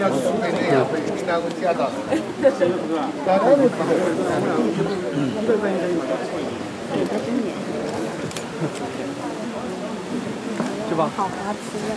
是吧？ 好滑吃了。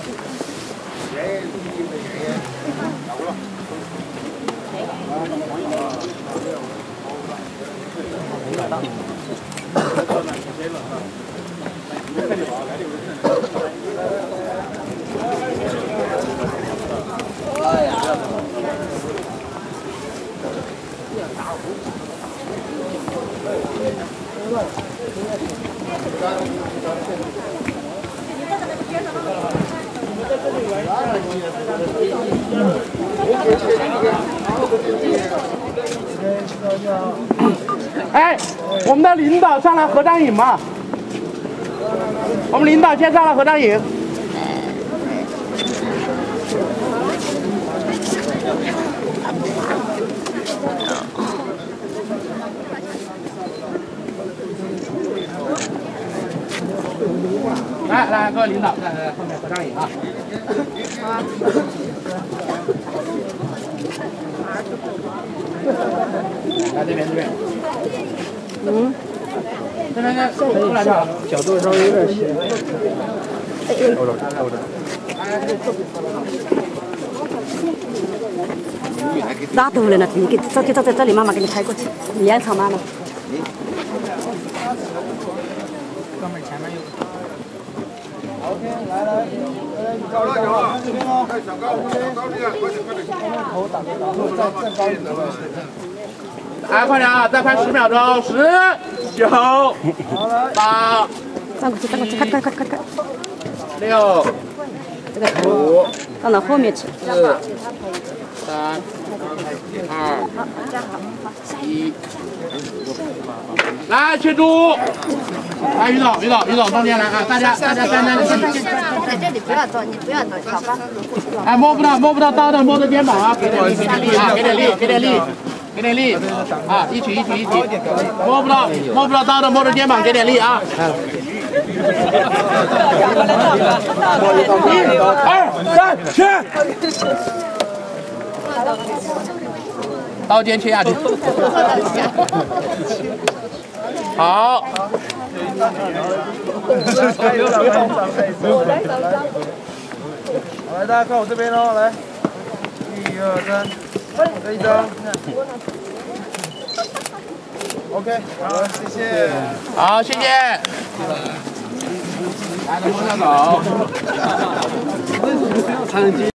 哎，我们的领导上来合张影嘛？我们领导先上来合张影。来，各位领导，来后面合张影啊！来这边。这边过来点，角度稍微有点斜。 拉多了呢，你给早就在这里，妈妈给你拍过去，你烟草妈妈。 哥们前面有。 OK， 来，高了，这边哦，小高点，头打再高一点。 来，快点啊！再拍10秒钟，10、9、8。 转过去，快！ 6、5， 到那后面去。 4、3、2、1。来，切猪！来，于总，中间来啊！大家站在这里不要动，你不要动，好吧？ 哎，摸不到刀的，摸着肩膀啊！给点力啊！一起！摸不到刀的，摸着肩膀，给点力啊！1、2、3，切！刀尖切下去。好。 来，大家看我这边哦，来，1、2、3，这一张。OK， 好，谢谢。 好，谢谢。来，摸下手。